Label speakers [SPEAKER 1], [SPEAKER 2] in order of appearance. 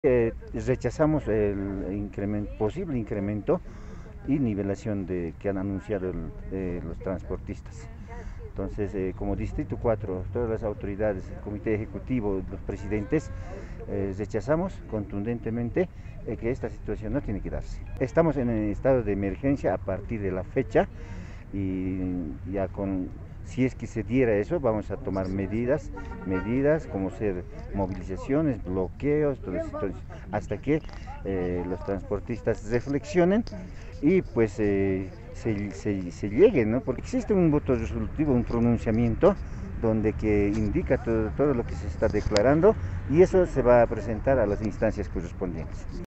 [SPEAKER 1] Rechazamos el posible incremento y nivelación que han anunciado los transportistas. Entonces, como Distrito 4, todas las autoridades, el Comité Ejecutivo, los presidentes, rechazamos contundentemente que esta situación no tiene que darse. Estamos en el estado de emergencia a partir de la fecha y ya si es que se diera eso, vamos a tomar medidas como ser movilizaciones, bloqueos, todo eso, hasta que los transportistas reflexionen y pues se llegue, ¿no? Porque existe un voto resolutivo, un pronunciamiento donde que indica todo lo que se está declarando y eso se va a presentar a las instancias correspondientes.